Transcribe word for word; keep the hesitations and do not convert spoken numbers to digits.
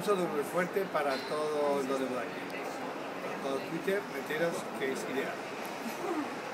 un saludo muy fuerte para todo lo de Blackbeard. Para todo Twitter, meteros que es ideal.